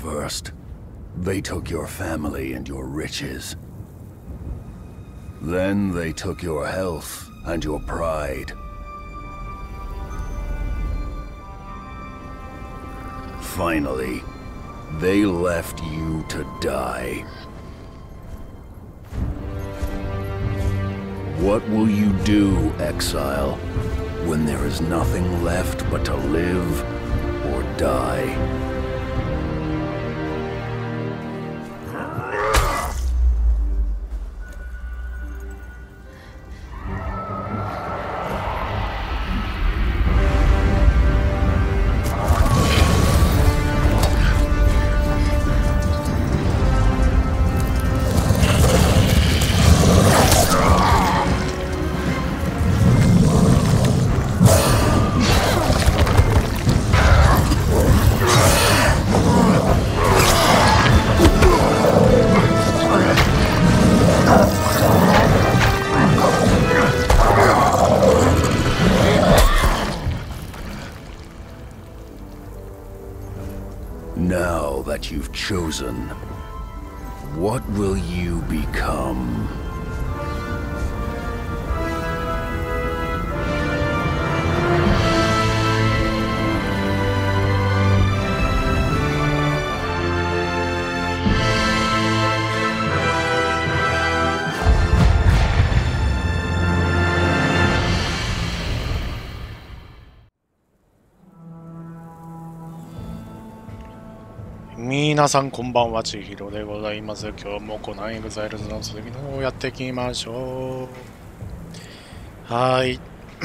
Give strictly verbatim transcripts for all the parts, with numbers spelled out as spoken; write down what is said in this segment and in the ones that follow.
first. They took your family and your riches. Then they took your health and your pride. Finally, they left you to die. What will you do, exile, when there is nothing left but to live or die? Now that you've chosen, what will you become? 皆さんこんばんは、ちひろでございます。今日もコナンエグザイルズの続きの方をやっていきましょう。はーい。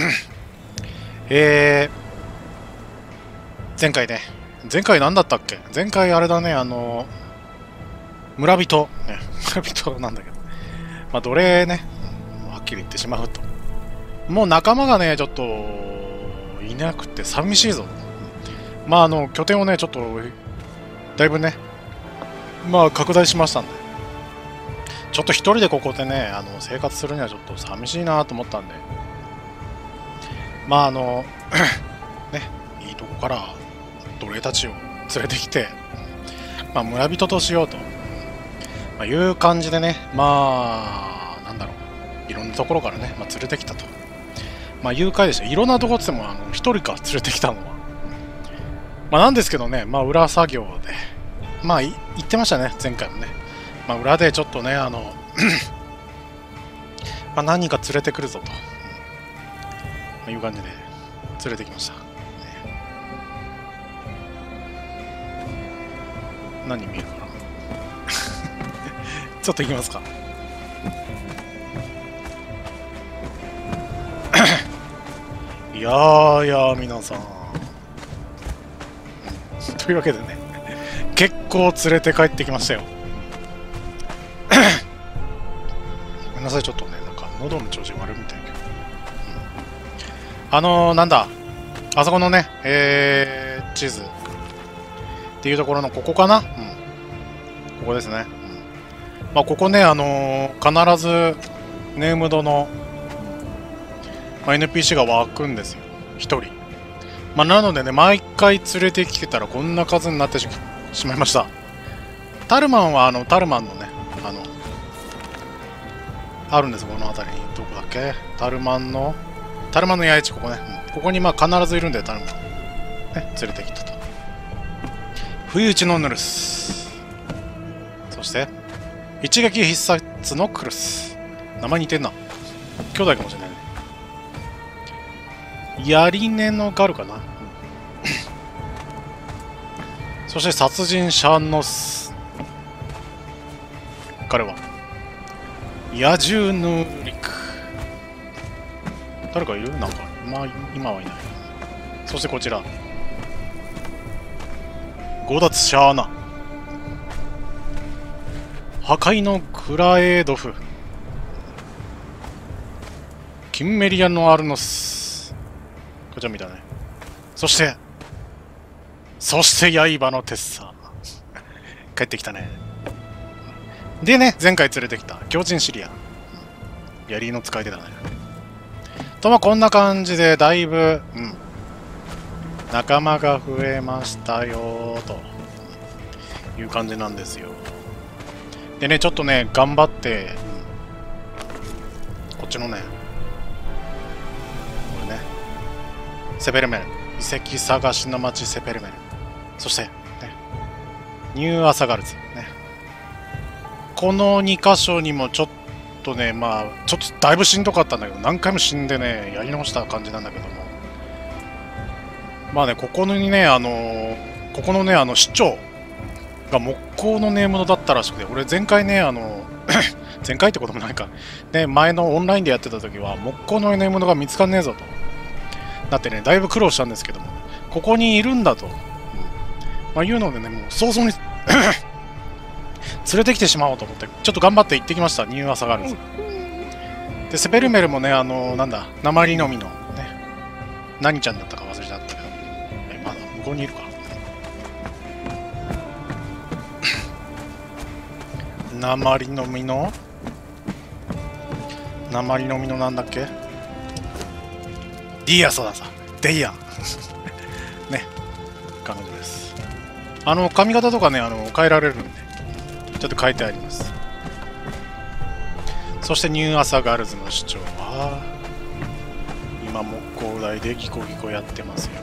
えー、前回ね、前回何だったっけ？前回あれだね、あの、村人、ね、村人なんだけど、まあ、奴隷ね、はっきり言ってしまうと。もう仲間がね、ちょっと、いなくて寂しいぞ。まあ、あの、拠点をね、ちょっと、だいぶね、まあ拡大しましたんで、ちょっと一人でここでね、あの生活するにはちょっと寂しいなと思ったんで、まああの、ね、いいとこから奴隷たちを連れてきて、まあ村人としようと、まあ、いう感じでね、まあ、なんだろう、いろんなところからね、まあ、連れてきたと。まあ誘拐でした。いろんなところっても、あの、一人か連れてきたのは。まあなんですけどね、まあ裏作業で、まあ言ってましたね、前回もね。まあ裏でちょっとね、あの、まあ何人か連れてくるぞと、まあ、いう感じで連れてきました。ね、何見えるかなちょっと行きますか。いやーいやー、皆さん。というわけでね、結構連れて帰ってきましたよ。ごめんなさい、ちょっとね、なんか喉の調子悪いみたいだけど、うん、あのー、なんだ、あそこのね、えー、地図っていうところのここかな、うん、ここですね。うん、まあここね、あのー、必ずネームドの、まあ、エヌピーシー が湧くんですよ、ひとり。まあ、なのでね、毎回連れてきてたらこんな数になってしまいました。タルマンは、あの、タルマンのね、あの、あるんです、この辺りに。どこだっけ？タルマンの、タルマンの八重地、ここね。うん、ここにまあ必ずいるんで、タルマン。ね、連れてきたと。不意打ちのヌルス。そして、一撃必殺のクルス。名前似てんな。兄弟かもしれない。ヤリネのガルかな、うん、そして殺人シャンノス。彼は野獣ヌリク。誰かいる？なんか、まあ、今はいない。そしてこちらゴダツシャーナ。破壊のクラエードフ。キンメリアのアルノス。こちら見たね。そして、そして刃のテッサー。帰ってきたね。でね、前回連れてきた狂人シリア。槍の使い手だね。とまあこんな感じでだいぶ、うん、仲間が増えましたよという感じなんですよ。でね、ちょっとね、頑張って、こっちのね、これね、セペルメル、遺跡探しの町セペルメル、そして、ね、ニューアサガルズ、ね、このに箇所にもちょっとね、まあ、ちょっとだいぶしんどかったんだけど、何回も死んでね、やり直した感じなんだけども、まあね、ここにね、あのー、ここのね、あの市長が木工のネームのだったらしくて、俺前回ね、あの前回ってこともないか、ね、前のオンラインでやってた時は木工のネームのが見つかんねえぞとなってね、だいぶ苦労したんですけども、ここにいるんだと、うん、まあ、いうのでね、もう早々に連れてきてしまおうと思って、ちょっと頑張って行ってきました、ニューアサガルズ。で、セペルメルもね、あのー、なんだ、鉛のみの、ね、何ちゃんだったか忘れちゃったけど、え、まだ向こうにいるか。鉛の実の鉛の実のなんだっけ、ディアソださ、デイアンね、彼女です。あの髪型とかね、あの変えられるんでちょっと変えてあります。そしてニューアサガルズの市長は今木工台でギコギコやってますよ。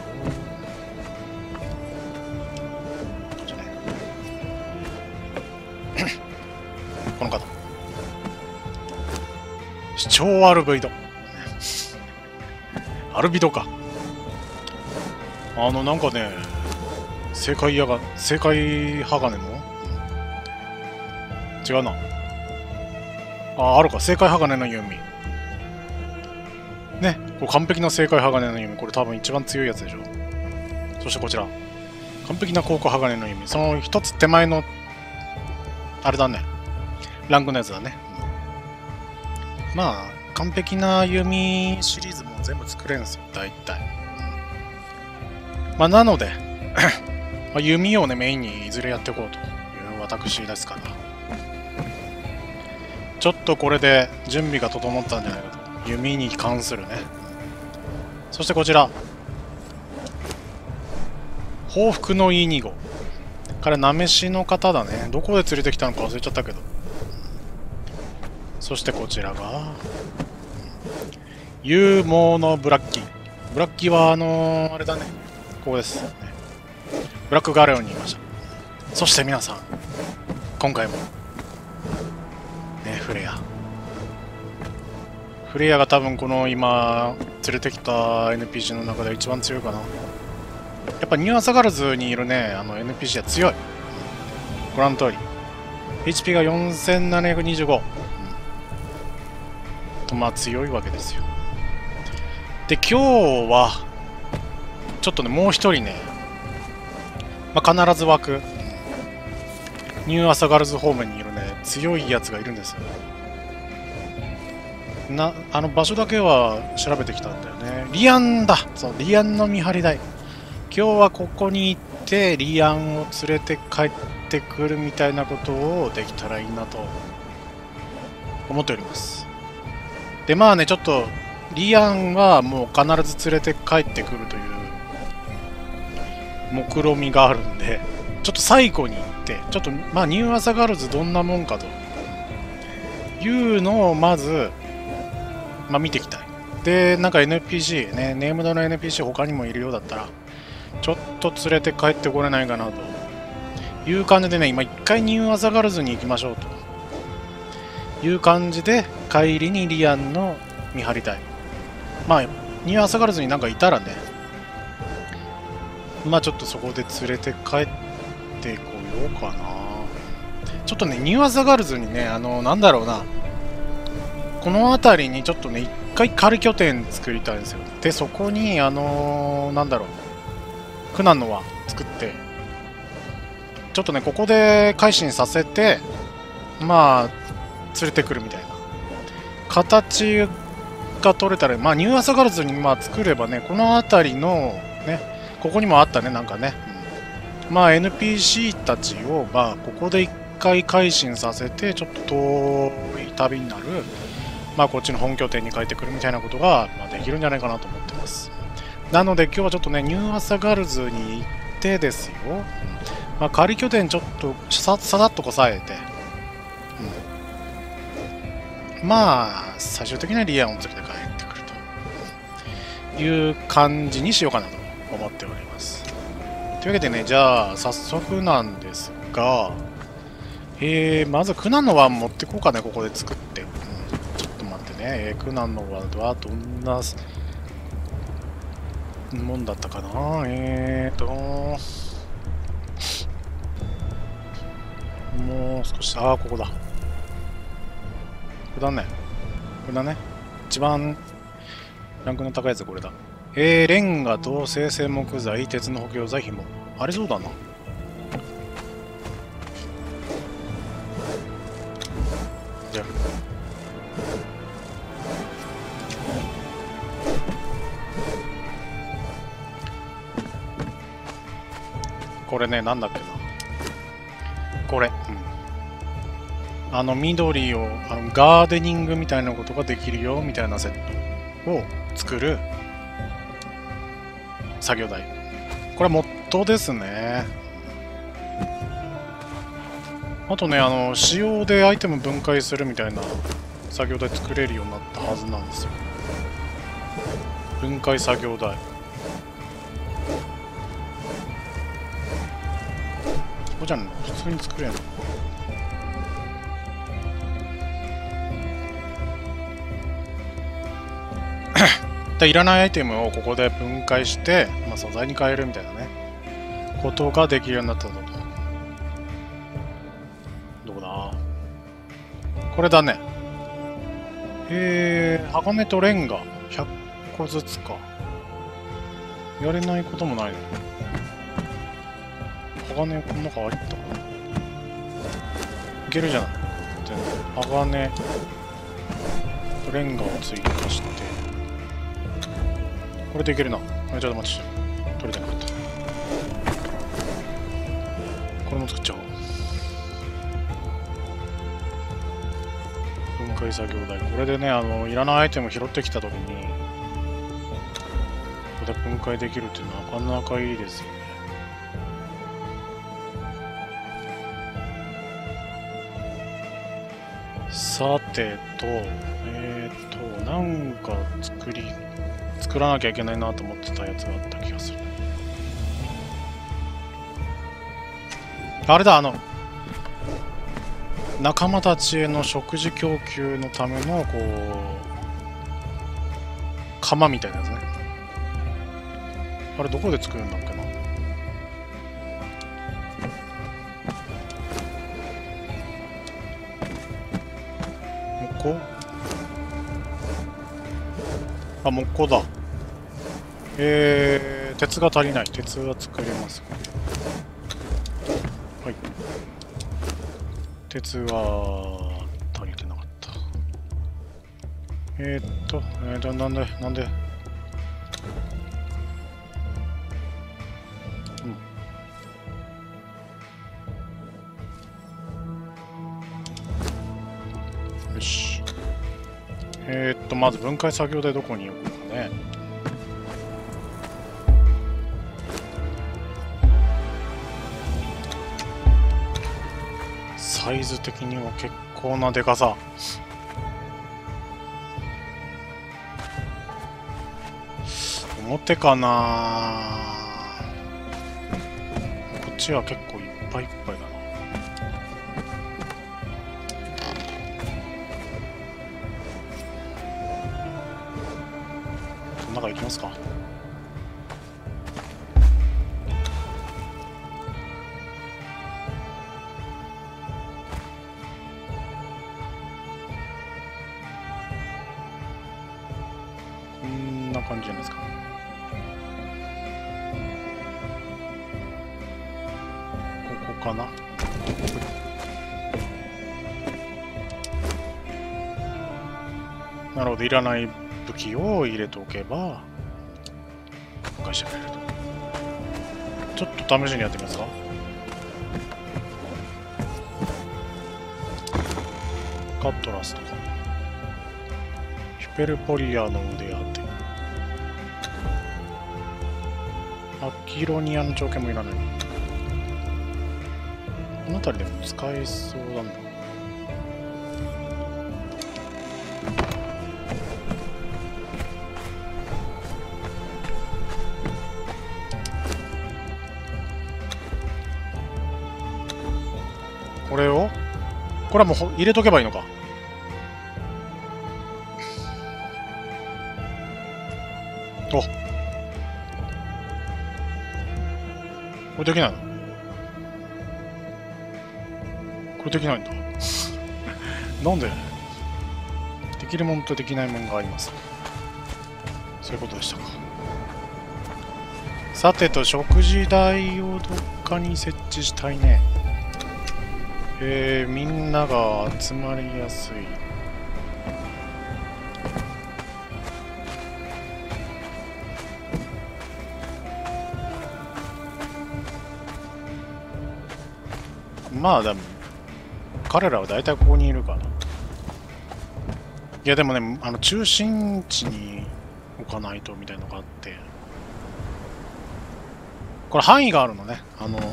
この方、市長アルビドアルビドか。あのなんかね、正解やが正解鋼の違うなあ、あるか、正解鋼の弓ね、これ完璧な正解鋼の弓、これ多分一番強いやつでしょ。そしてこちら完璧な高校鋼の弓、その一つ手前のあれだね、ランクのやつだね。まあ完璧な弓シリーズも全部作れるんですよ、大体。まあなのでまあ弓をねメインにいずれやっていこうという私ですから、ちょっとこれで準備が整ったんじゃないかと、弓に関するね。そしてこちら報復のいいに号、彼なめしの方だね。どこで連れてきたのか忘れちゃったけど。そしてこちらが勇猛のブラッキー。ブラッキーはあのー、あれだね、ここです、ね、ブラックガレオンにいました。そして皆さん、今回もね、フレアフレアが多分この今連れてきた エヌピーシー の中で一番強いかな。やっぱニューアサガルズにいるね、あの エヌピーシー は強い。ご覧の通り エイチピー がよんせんななひゃくにじゅうご、うん、とまあ強いわけですよ。で今日はちょっとね、もう一人ね、まあ、必ず湧くニューアサガルズ方面にいるね強いやつがいるんですよ。なあの場所だけは調べてきたんだよね。リアンだ、そう、リアンの見張り台。今日はここに行ってリアンを連れて帰ってくるみたいなことをできたらいいなと思っております。でまあね、ちょっとリアンはもう必ず連れて帰ってくるという目論みがあるんで、ちょっと最後に行ってちょっとまあニューアサガルズどんなもんかというのをまずまあ見ていきたい。でなんか エヌピーシー ね、ネームドの エヌピーシー 他にもいるようだったらちょっと連れて帰ってこれないかなという感じでね、今一回ニューアサガルズに行きましょうという感じで、帰りにリアンの見張りたい。まあニューアサガルズになんかいたらね、まあちょっとそこで連れて帰ってこようかな。ちょっとねニューアサガルズにね、あのなんだろうな、この辺りにちょっとね一回仮拠点作りたいんですよ。でそこにあのー、なんだろう、苦難の輪作ってちょっとねここで改心させて、まあ連れてくるみたいな形が取れたら、まあニューアサガルズにまあ作ればね、この辺りのね、ここにもあったね、なんかね、うん、まあ エヌピーシー たちをまあここで一回改心させて、ちょっと遠い旅になる、まあこっちの本拠点に帰ってくるみたいなことが、まあ、できるんじゃないかなと思ってます。なので今日はちょっとねニューアサガルズに行ってですよ、 まあ、仮拠点ちょっとさささっとこさえて、うん、まあ最終的にはリアンを連れて帰ってくるという感じにしようかなと思っております。というわけでね、じゃあ早速なんですが、えー、まず苦難の輪持ってこうかね、ここで作って、うん、ちょっと待ってね、えー、苦難の輪はどんなもんだったかな。えーともう少し、ああ、ここだ。これだね。これだね。一番ランクの高いやつこれだ。えー、レンガと生成木材、鉄の補強材、紐。ありそうだな。じゃあ。これね、なんだっけな。これ。うん。あの、緑を、あの、ガーデニングみたいなことができるよ、みたいなセットを作る作業台。これ、モッドですね。あとね、あの、仕様でアイテム分解するみたいな作業台作れるようになったはずなんですよ。分解作業台。ここじゃんの普通に作れんの。でいらないアイテムをここで分解して、まあ、素材に変えるみたいなねことができるようになったと。どこだこれだね。えー、鋼とレンガひゃっこずつか。やれないこともないの。鋼この中入ったかな。いけるじゃない。鋼とレンガを追加して、これでいけるな。あ、ちょっと待って、取れてなかった。これも作っちゃおう。分解作業台。これでね、あのいらないアイテム拾ってきたときにここで分解できるってなかなかいいですよね。さてと、えっと、なんか作り、作らなきゃいけないなと思ってたやつがあった気がする。あれだ、あの、仲間たちへの食事供給のための、こう、釜みたいなやつね。あれ、どこで作るんだっけな。木工？あ、木工だ。えー、鉄が足りない。鉄は作れます。はい。鉄は足りてなかった。えー、っと、えーと、なんで、なんで。うん。よし。えー、っと、まず分解作業台どこに置くかね。サイズ的には結構なでかさ。表かな。こっちは結構いっぱいいっぱいだな。この中行きますか。こんな感じじゃないですか。ここかな。なるほど、いらない武器を入れておけば返してくれると。ちょっと試しにやってみますか。カットラスとかヒペルポリアの腕当て、アキロニアの条件もいらない。 この辺りでも使えそうだな。これをこれはもう入れとけばいいのか。お、これできないの？これできないんだ。なんで？できるものとできないものがあります。そういうことでしたか。さてと、食事台をどっかに設置したいね。えー、みんなが集まりやすい。まあでも彼らは大体ここにいるから。いやでもね、あの中心地に置かないとみたいなのがあって、これ範囲があるのね。あの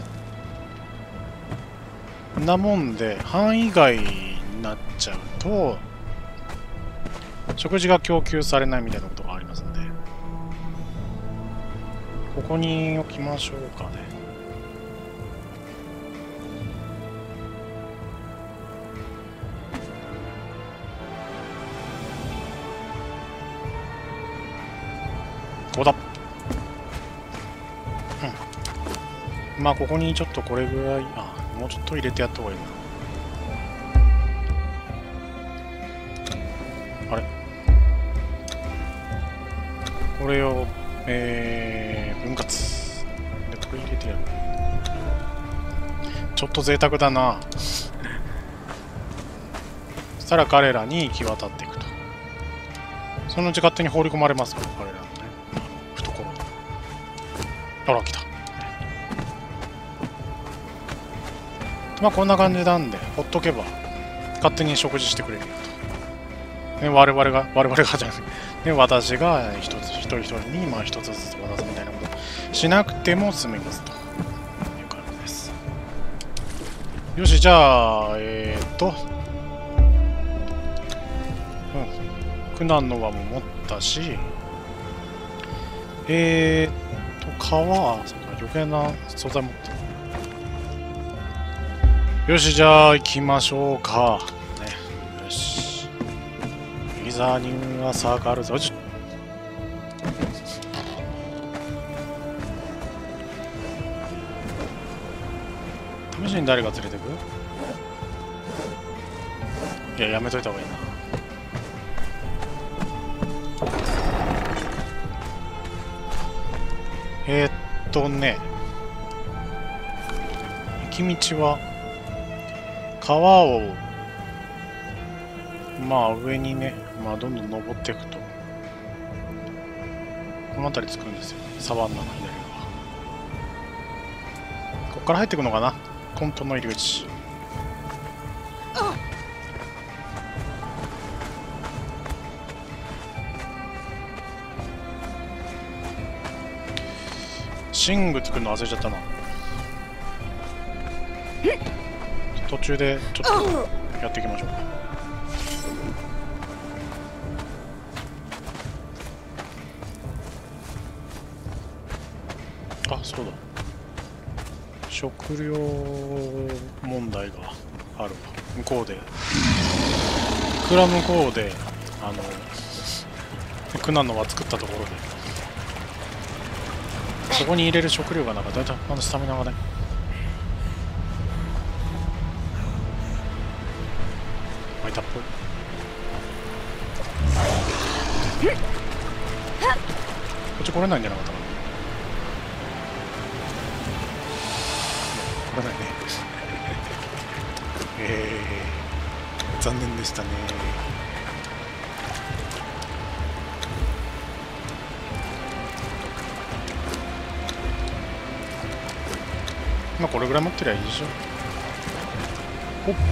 なもんで範囲外になっちゃうと食事が供給されないみたいなことがありますので、ここに置きましょうかね。ここだ。うん。まあここにちょっとこれぐらい、あ、もうちょっと入れてやった方がいいな。あれこれを、えー、分割でこれ入れてやる。ちょっと贅沢だな。そしたら彼らに行き渡っていくと。そのうち勝手に放り込まれますから、彼らのね、懐に。あら、来た。まあこんな感じなんで、ほっとけば勝手に食事してくれるよと。ね、我々が、我々がじゃなくて、ね、私が一つ一人一人にまあ一つずつ渡すみたいなことしなくても済みますという感じです。よし、じゃあ、えーっと、うん、苦難の輪も持ったし、えーっと、皮は、そうか、余計な素材持ってる。よし、じゃあ行きましょうか。ね、よし。いざには下がるぞ。試しに誰が連れてく？いや、やめといた方がいいな。えー、っとね、行き道は川をまあ上にね、まあどんどん登っていくとこの辺り着くんですよ。サバンナの左側。こっから入っていくのかな、本当の入り口。寝具作るの忘れちゃったな。途中でちょっとやっていきましょう。あ、そうだ。食料問題があるわ。向こうで。蔵向こうで、あの、苦難の輪作ったところで、そこに入れる食料がなんかだいたいあのスタミナがね。巻いたっぽい。こっち来れないんじゃなかったかな。来れないね。えー、残念でしたね。まあこれぐらい持ってりゃいいでしょ。ほっ。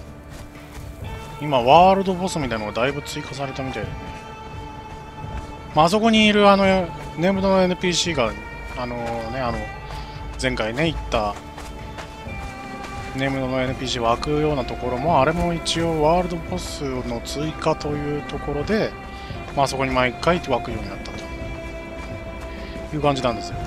今ワールドボスみたいなのがだいぶ追加されたみたいでね。 まあ、あそこにいるあのネームドの エヌピーシー があのねあの前回ね行ったネームドの エヌピーシー 湧くようなところもあれも一応ワールドボスの追加というところで、まあ、あそこに毎回湧くようになったという感じなんですよ。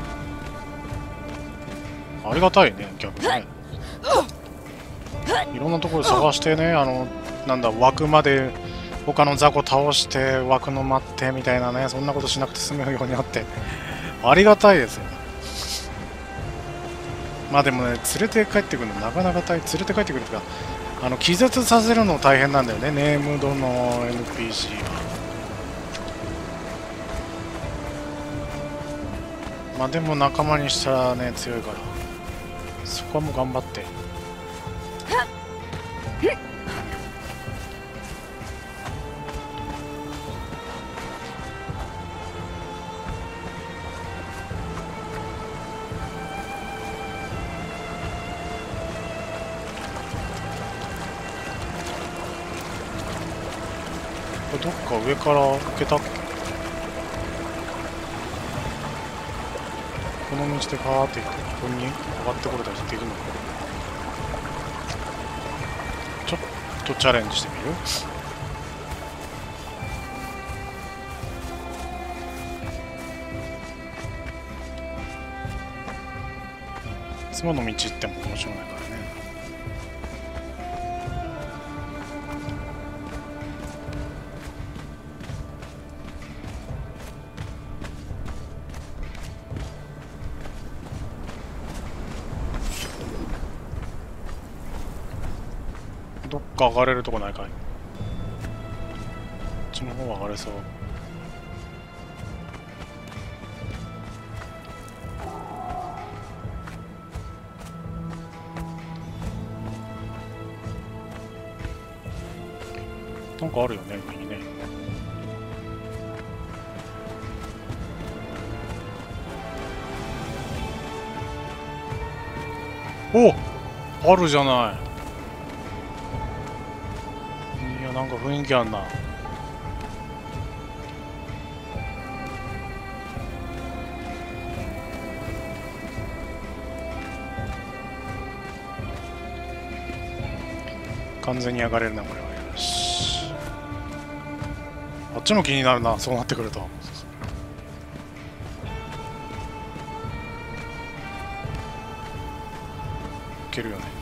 ありがたいね逆にね。いろんなところで探してね、あのなんだ枠まで他の雑魚倒して枠の待ってみたいなね、そんなことしなくて済むようになってありがたいですよ。まあでもね、連れて帰ってくるのなかなか大変、連れて帰ってくるとかあの気絶させるの大変なんだよね、ネームドの エヌピーシー は。まあでも仲間にしたらね強いから、そこはもう頑張って。どっか上から行けたっけ。この道でパーって行ってここに上がってこれたりできるのか。ちょっとチャレンジしてみる。いつもの道行っても面白いからね。どっか上がれるとこないかい。こっちの方は上がれそう。なんかあるよね上にね。お、あるじゃない。なんか雰囲気あんな。完全に上がれるなこれは。よし、あっちも気になるな、そうなってくると。いけるよね。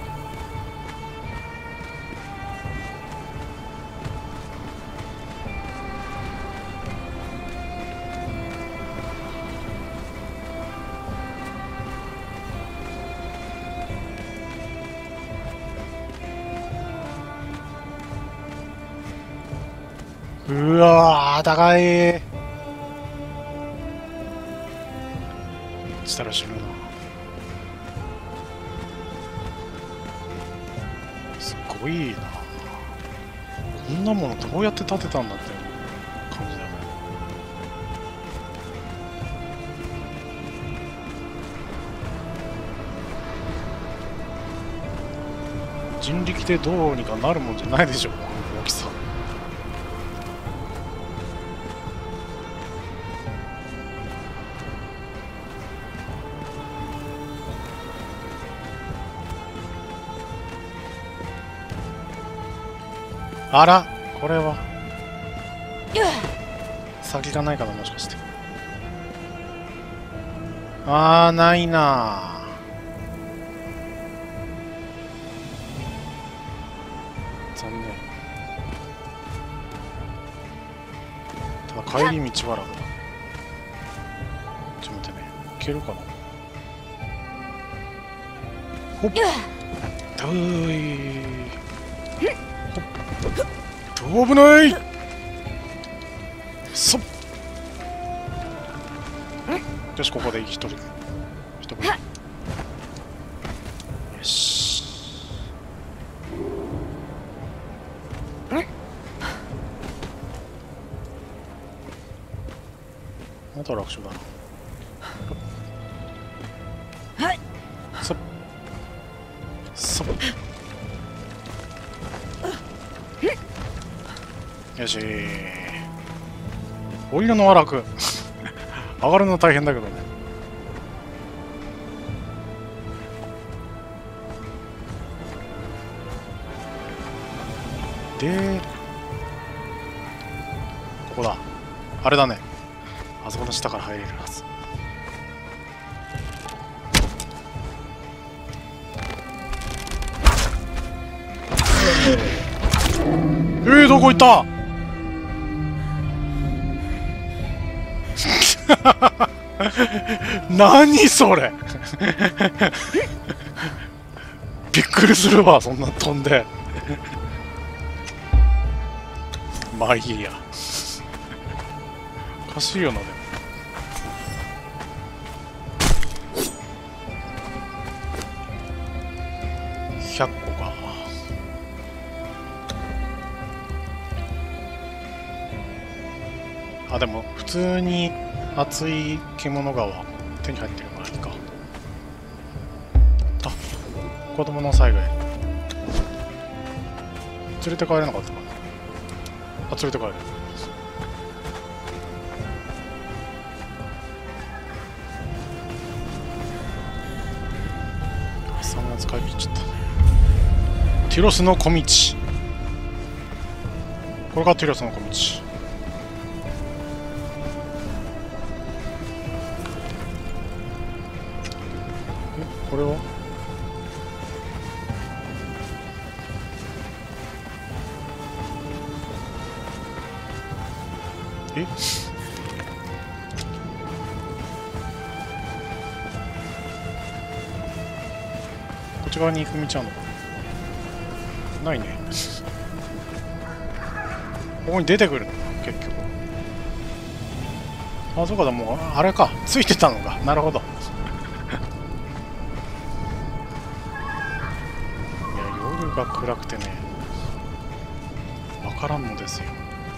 うわー高い。落ちたら死ぬな。すごいな。こんなものどうやって建てたんだって感じだよね。人力でどうにかなるもんじゃないでしょこの大きさ。あら、これは先がないかな、もしかして。あー、ないな。残念。ただ帰り道は楽だ。ちょっと待ってね、いけるかな。ほっ、どーい。危ない。そっ、よし、ここで一人一人。よし、あとは楽勝だな。そっそっ、よし、 降りるのは楽上がるの大変だけどね。でここだ。あれだね、あそこの下から入れるはず。えー、どこ行った何それびっくりするわ、そんな飛んでまあいいや。おかしいよな。でもひゃっこか。あ、でも普通に熱い獣川手に入ってるからいいか。あ、子供の災害連れて帰れなかったかな。あ、連れて帰る。さんがつ使い切っちゃった。ティロスの小道、これがティロスの小道。え、これはえこっち側に行く道あるのかな。ないねここに出てくるの結局。あ、そうかだ、もうあれか、ついてたのか。なるほどいや、夜が暗くてね、わからんのですよ。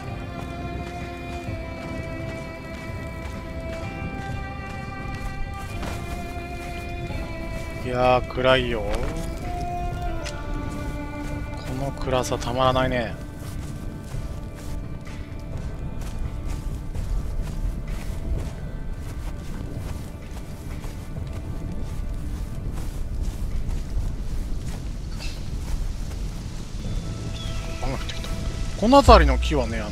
いやー、暗いよ。この暗さたまらないね。雨降ってきた。この辺りの木はね、あの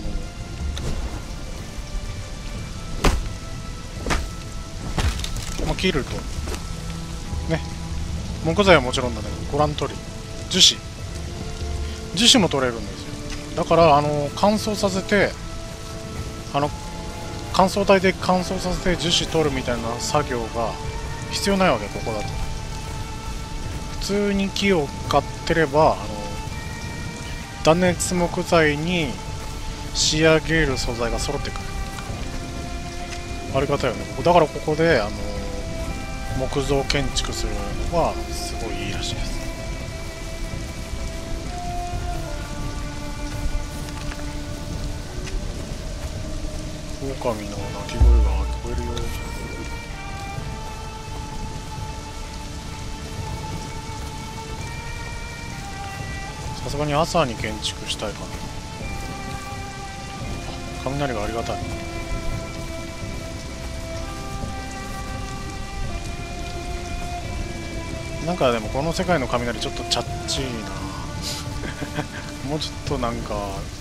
まあ、切るとね、木材はもちろんだけど、ご覧の通り樹脂樹脂も取れるんですよ。だからあの乾燥させて、あの乾燥帯で乾燥させて樹脂取るみたいな作業が必要ないわけ。ここだと普通に木を買ってれば、あの断熱木材に仕上げる素材が揃ってくる。ありがたいよね。だからここであの木造建築するのはすごいいいらしいです。狼の鳴き声が聞こえるよ。さすがに朝に建築したいかな。雷がありがたい。なんかでもこの世界の雷ちょっとチャッチーなもうちょっとなんか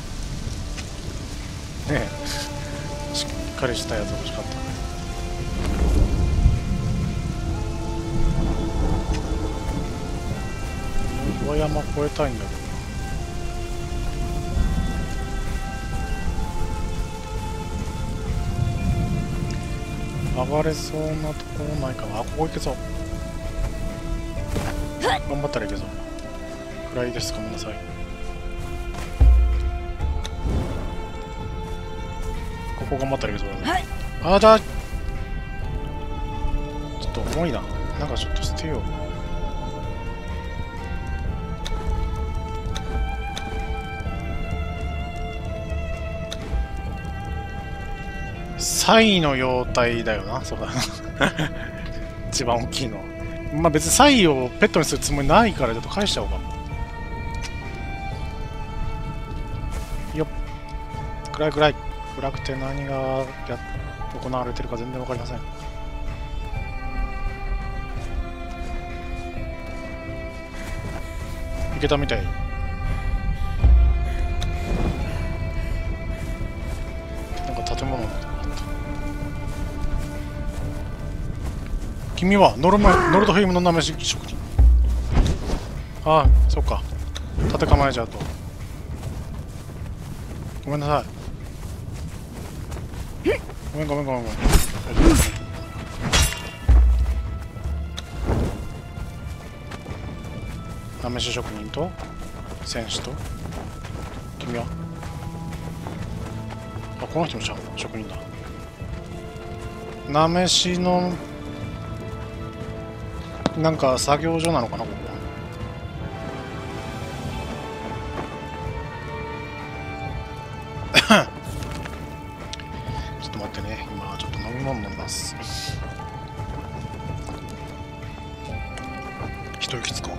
ねえしっかりしたやつ欲しかったね。岩山越えたいんだけどな。上がれそうなところないかな。あ、ここ行けそう。頑張ったらいけそう。暗いです。ごめんなさい。ここ頑張ったらいけそうだね。はい、あーだ、ちょっと重いな。なんかちょっと捨てよう。サイの妖体だよな。そうだな一番大きいの。まあ別にサイをペットにするつもりないからちょっと返しちゃおうか。よっ、暗い暗い。 暗くて何がや行われてるか全然わかりません。いけたみたい。なんか建物みたいなのあった。君はノルマノルドヘイムのなめし職人。ああ、そっか。立て構えちゃうと。ごめんなさい。ごめんごめんごめんごめん。なめし職人と戦士と君は、あ、この人も職人だ。なめしのなんか作業所なのかな、ここは。ちょっと待ってね、今ちょっと飲み物飲みます。一息つこう。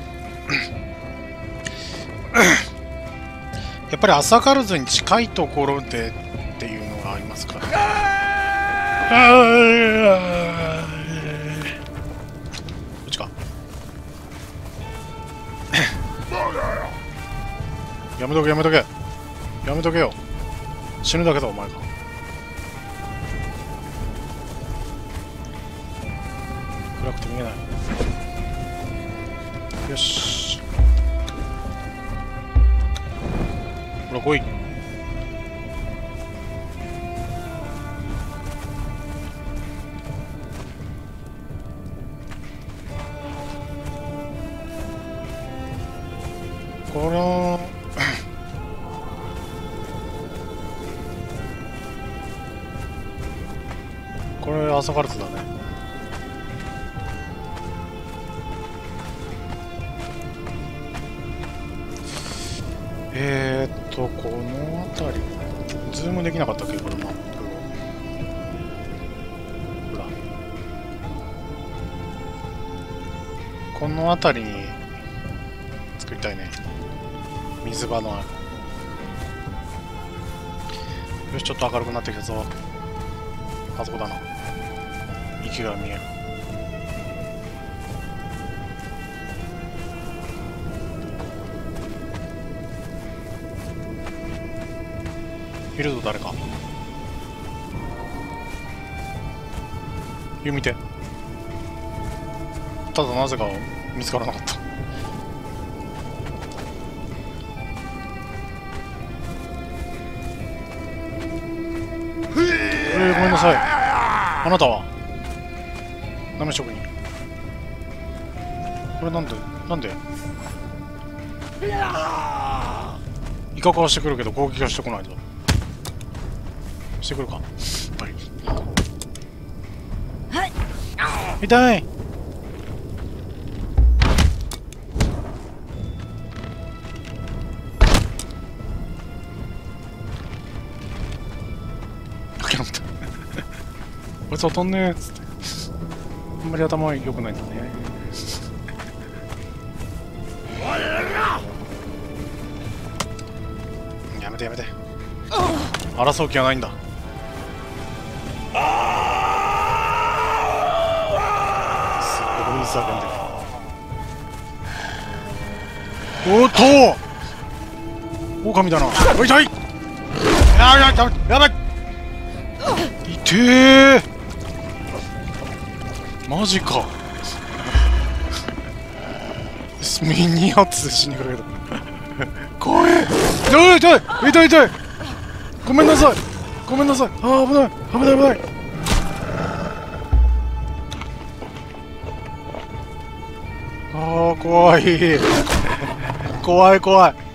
やっぱりアサガルズに近いところでっていうのがありますからね。こっちか。やめとけやめとけやめとけよ。死ぬだけだお前が。暗くて見えない。よし、ほら来い。このこれアサガルツだね。えーっとこの辺りズームできなかったっけ、これマップ。ほらこの辺りに作りたいね、水場のある。よし、ちょっと明るくなってきたぞ。あそこだな、息が見える。いるぞ誰か。湯見て。ただなぜか見つからなかった。えー、ごめんなさい。あなたはなめ職人。これなんでなんで威嚇はしてくるけど攻撃はしてこないぞ。してくるかやっぱり。痛い。諦めた。こいつ当たんねえっつって。あんまり頭良くないんだね。やめてやめて。争う気はないんだ。すごい叫んでる。おっと狼だな。おい痛い。やばいやばいやばい。痛え。マジか。ミニアツ死にくるけど怖え。痛い痛い痛い痛い。ごめんなさいごめんなさい。あー危ない危ない危ない。あー怖い怖い怖い。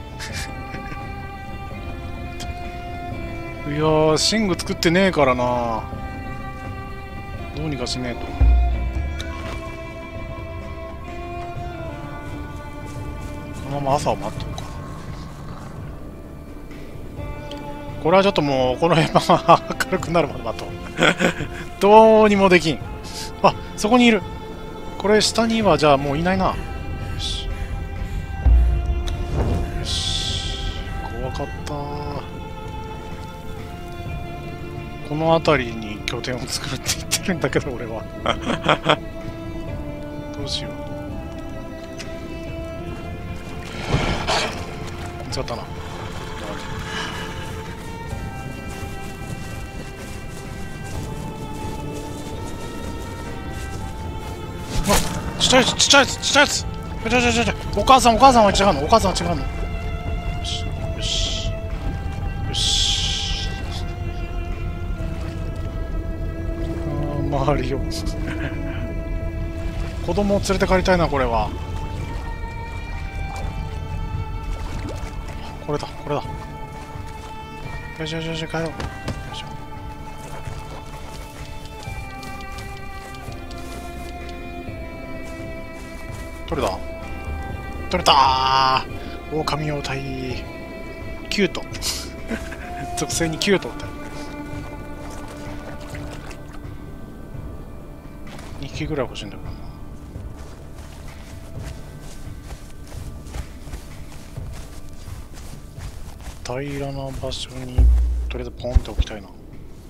いやー寝具作ってねえからな。どうにかしねえと。このまま朝を待っとくか。これはちょっともうこの辺は明るくなるまで待とうどうにもできん。あ、そこにいる。これ下にはじゃあもういないな。よしよし、怖かったー。 この辺りに拠点を作るって言ってるんだけど俺はどうしよう。見つかったな。ちっちゃいやつちっちゃいやつちっちゃいやつちょちょちょちょちょお母さんお母さんは違うのお母さんは違うの。よしよしよし。あー周りよ子供を連れて帰りたいな。これはこれだこれだ。よしよしよし帰ろう。よいしょ。取れた取れたー。狼用隊キュート属性にキュートってにひきぐらい欲しいんだけどな。平らな場所にとりあえずポンって置きたいな。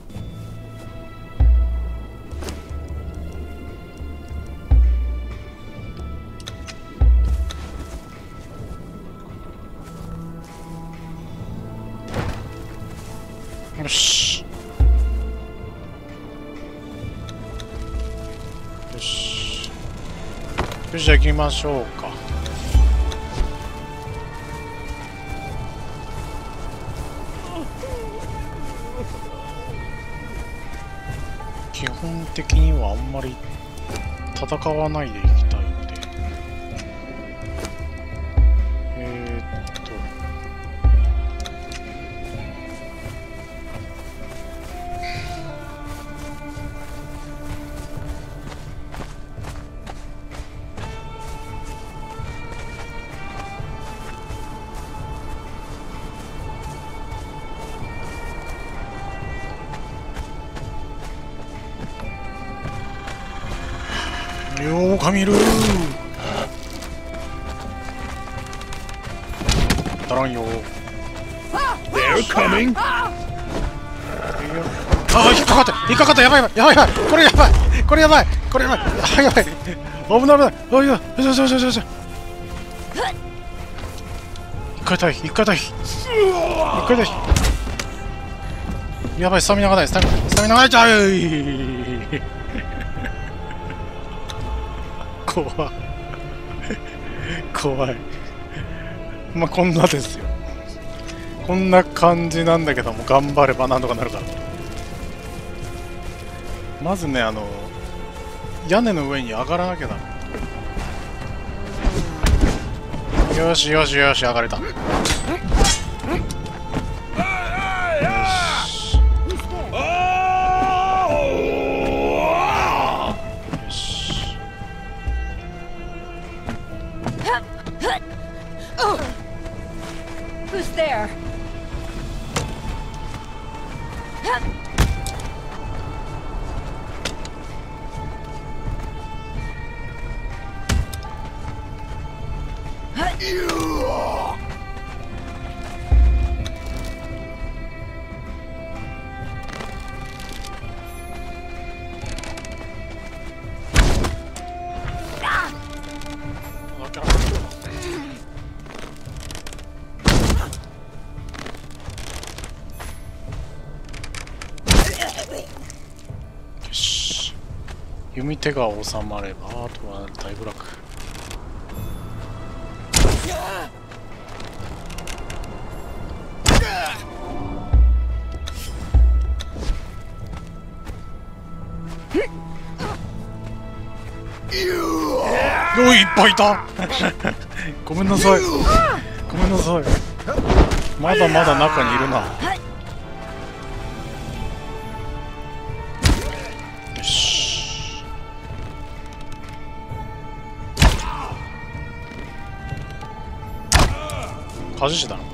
よしよしよし、じゃあ行きましょうか。基本的にはあんまり戦わないでいきたいんで、えー、っとよーかみるーだらんよー。 They're coming. ああ引っかかった引っかかった。やばいやばいやばいやばいこれやばいこれやばいこれやばいあやばい危ない危ない。あいやよしよしよしよしよし。一回退避一回退避一回退避。やばいスタミナがないスタミナスタミナがないちゃう怖い怖い。まあこんなですよ。こんな感じなんだけども頑張ればなんとかなるから。まずねあの屋根の上に上がらなきゃダメ。よしよしよし上がれた。よし Who's there? 弓手が収まればあとはだいぶ楽。よいいっぱいいたごめんなさいごめんなさい。まだまだ中にいるな。よし鍛冶師だな。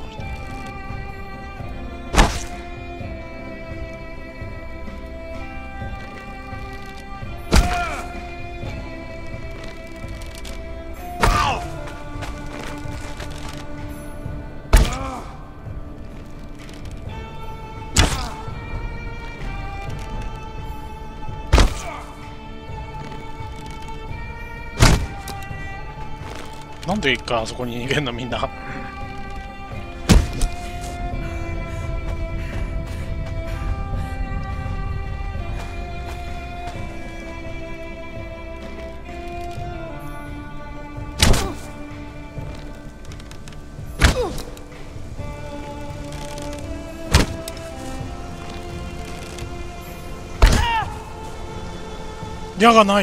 なんで一回あそこに逃げんのみんな。矢がない。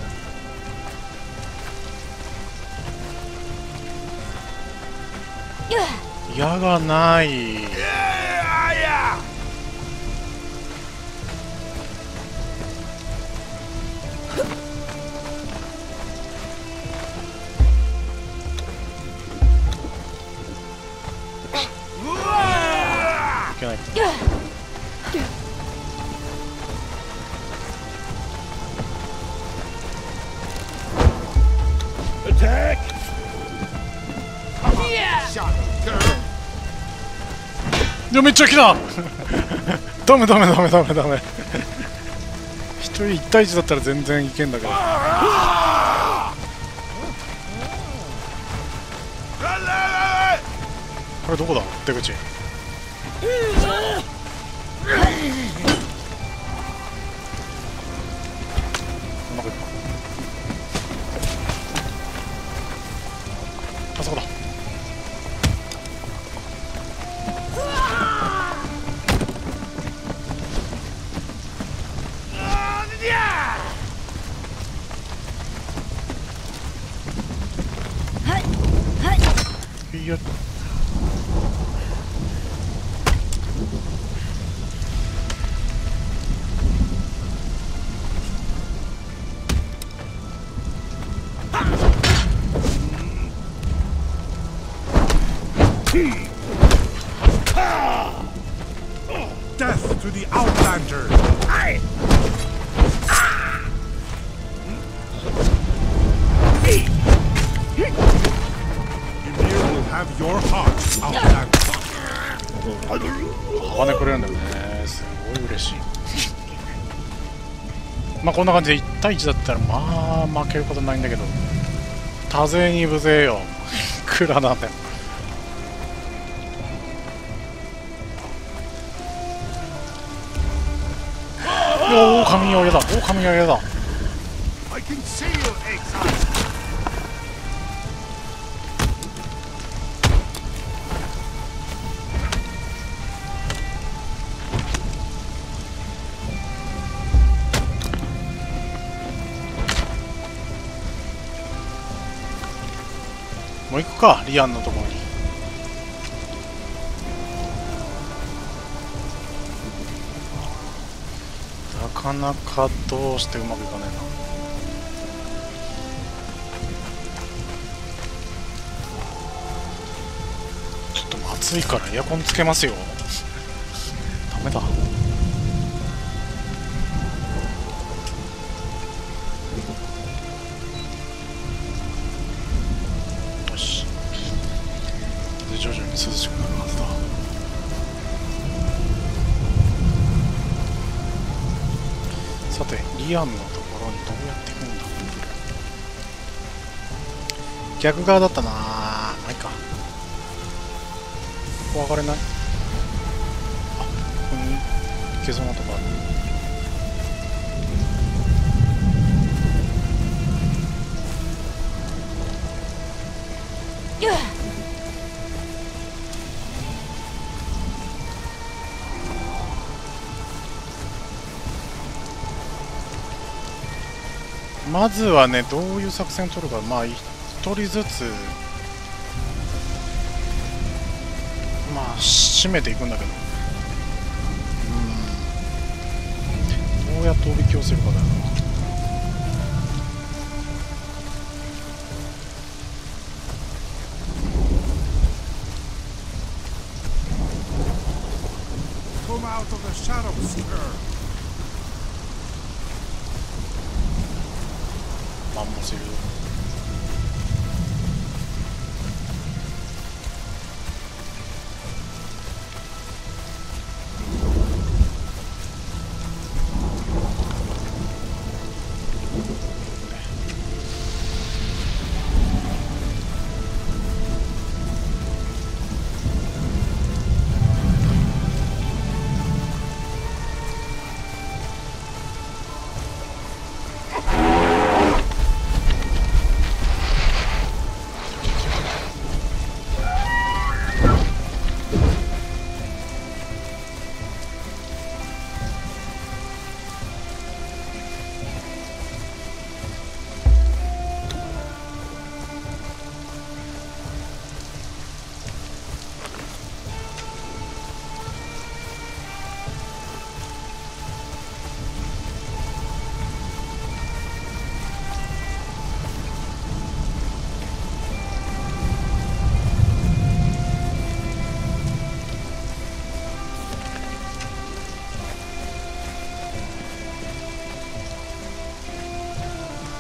矢がない。いけない。いやめっちゃ来たダメダメダメダメダメ一人一対一だったら全然いけんだけど。これどこだ出口。うまくいくか。あそこだ。いや Death to the Outlanders! Aye. Ymir will have your heart, Outlander. 鋼くれるんだよね。すごい嬉しい。まあこんな感じでいち対いちだったらまあ負けることないんだけど、多勢に無勢よ。いくらなんだよ。いやオオカミは嫌だ。オオカミは嫌だ。 I can see you, exile. もう行くか、リアンのところに。なかなかどうしてうまくいかねえな。ちょっと暑いからエアコンつけますよ。ダメだ。よし。で徐々に涼しくなるはずだ。さてリアンのところにどうやって行くんだ。逆側だったな。まあいいか。ここ上がれない。あ、ここに行けそうなとこある。まずはね、どういう作戦を取るか、まあ一人ずつまあ締めていくんだけど、うん、どうやっておびき寄せるかだよな。 Come out of the shadows, sir. マンモスいる。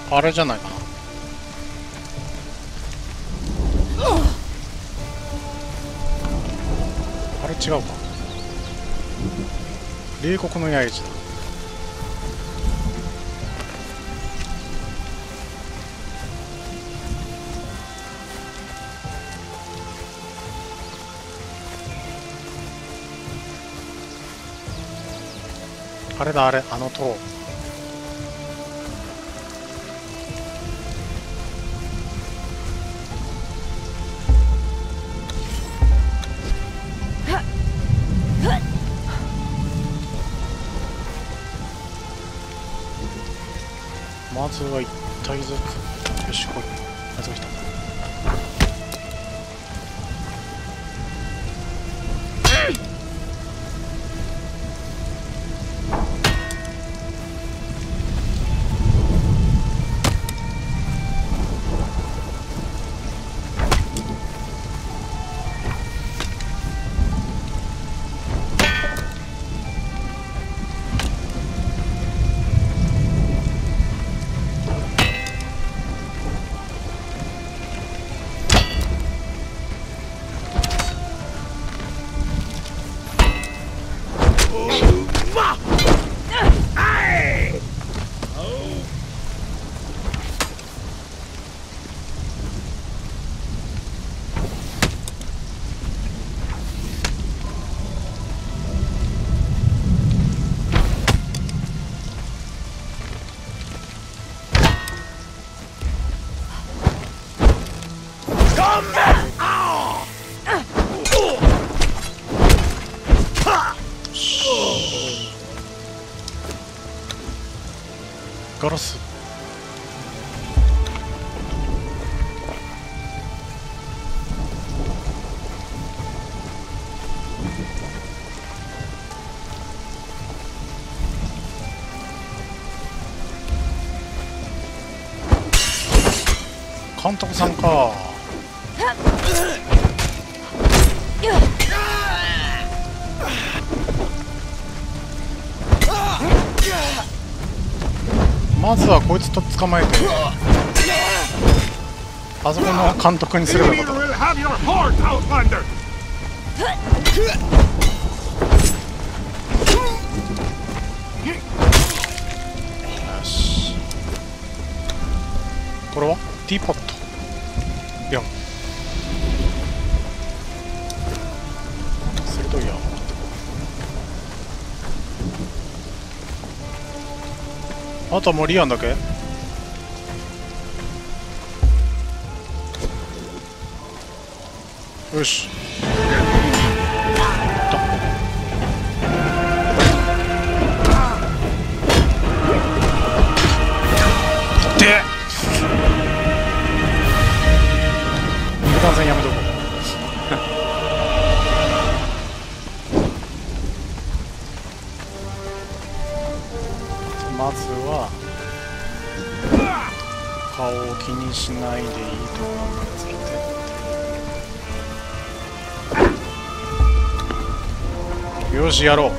あれじゃないかな。あれ違うか。冷酷の八重だ。あれだあれ、あの塔。まずは一体ずつ。よし、来い。あいつが来た。ガラス。監督さんか。まずはこいつと捕まえてあそこの監督にすればよかった。よし、これはティーポットよん。鋭いや。あとはもうリアンだけ。よし。で二段戦やめとこう。まずは顔を気にしないでいいところにつけて。よし、やろう。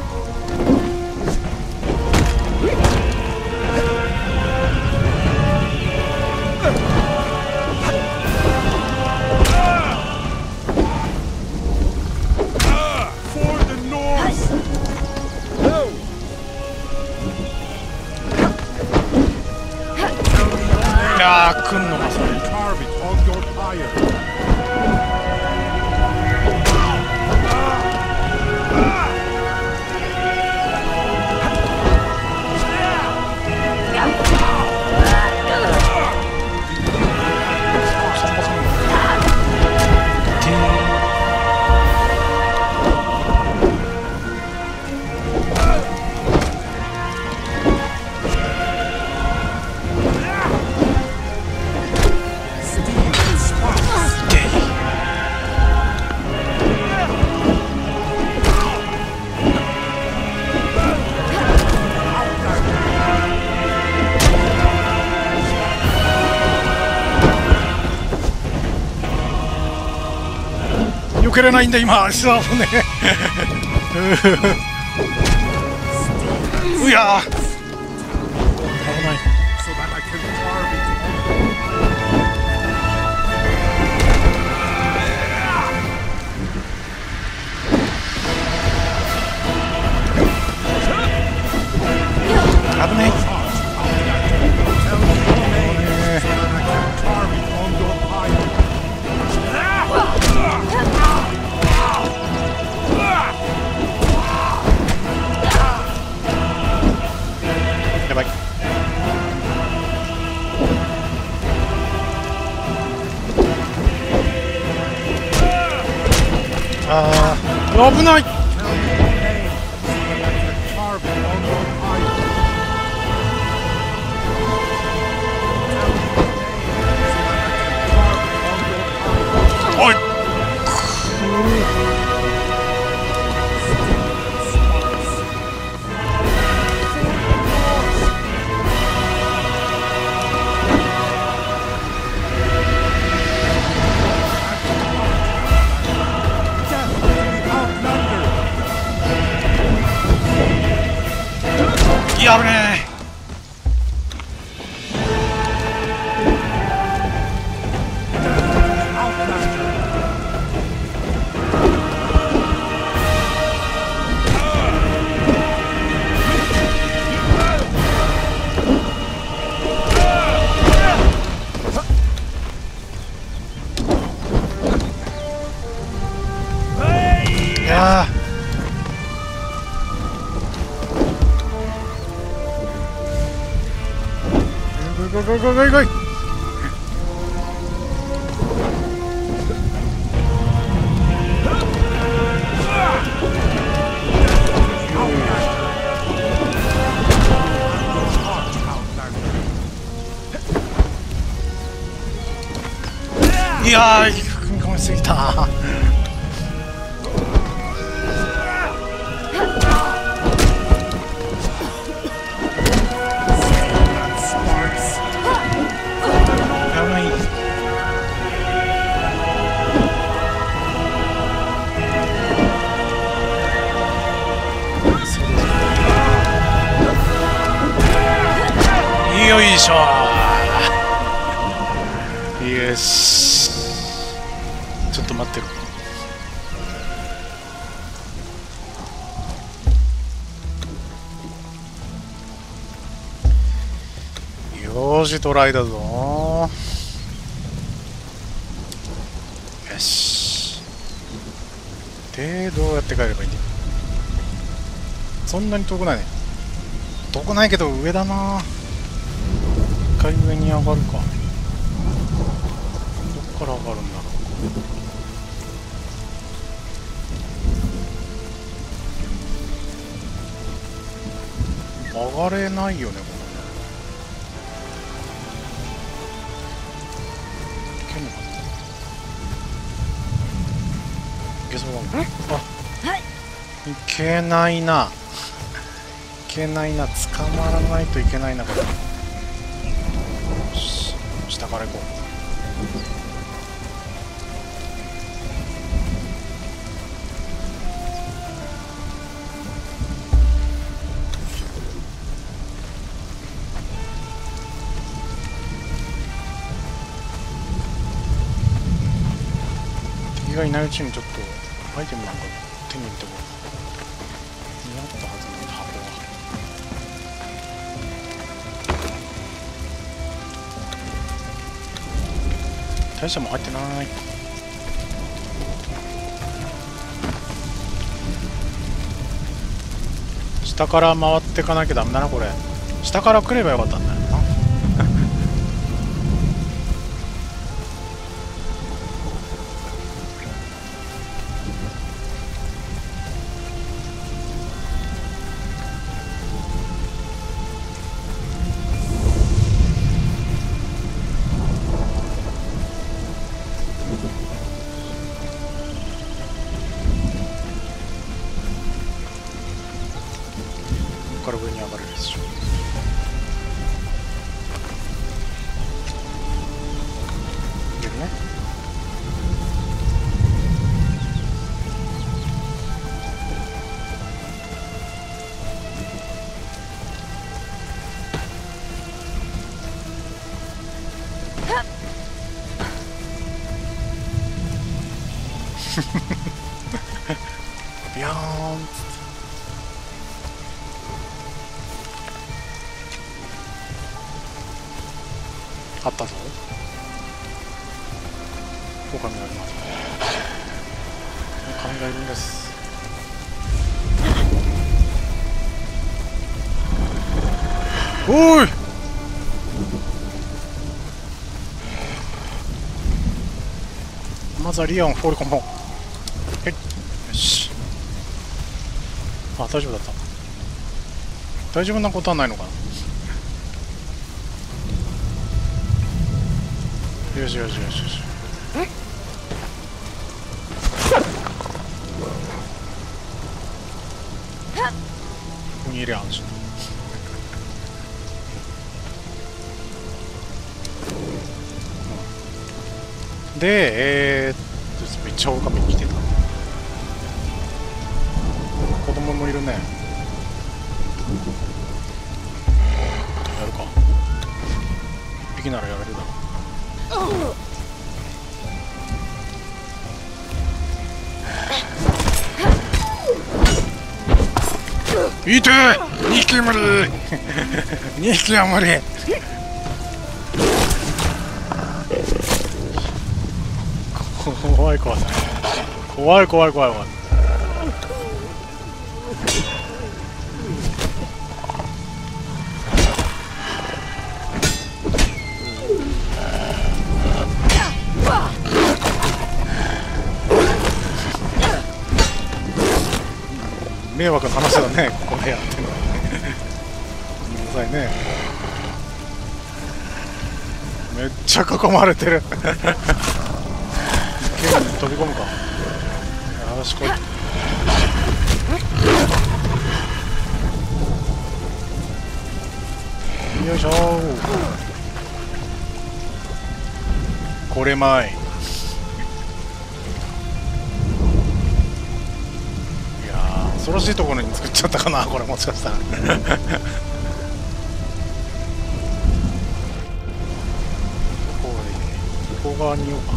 ああ、来んのかそれ。避けれないんだ今。あそうね。うやー、危ない。 危ない。やばい。あー、危ない。おい。いや、危ねえ。いやー、ごいごいごいごいごい。いやー、踏み込みすぎた。よいしょー。よし、ちょっと待ってる。よーし、トライだぞー。よし。で、どうやって帰ればいいんだ。そんなに遠くないね。遠くないけど上だなー。一回上に上がるか。どっから上がるんだろう。上がれないよね、これ。いけんのかな。いけそうだもん。あ、いけないな。いけないな。捕まらないといけないな、これ。下から行こう。敵がいないうちにちょっとアイテムなんか手に入れても似合ったはずなんだ、箱が。大したもん入ってない。下から回ってかなきゃダメだな、これ。下から来ればよかったんだよな。ここから上に上がれるでしょ。いけるね。ビャーン。 あったぞ。狼がいます。狼がいるんです。おい、まずはリアンを放り込もう。はい、よし。あ、大丈夫だった。大丈夫なことはないのかな。よしよしよしよし。ここにいりゃ安心。で、えーっと、めっちゃ狼来てた。子供もいるね。やるか。一匹ならやれるだろう。いてー！にひき無理にひきは無理怖い怖い怖い怖い怖い怖い。迷惑な話だね、ここでやってるの。うるさいね。めっちゃ囲まれてる。剣に飛び込むか。よし、来い。よいしょー。これまい。恐ろしいところに作っちゃったかな、これもしかしたら。向こう側にいようか。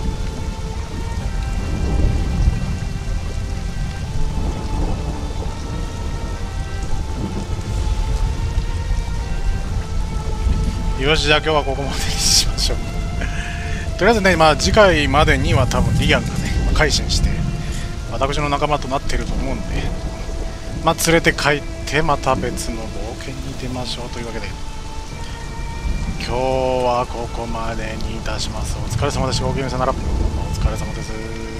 よし、じゃあ今日はここまでにしましょう。とりあえずね、まあ次回までには多分リアンがね、改心して私の仲間となっていると思うんで、まあ連れて帰ってまた別の冒険に出ましょうというわけで、今日はここまでにいたします。お疲れ様でした。ごきげんさよなら。お疲れ様です。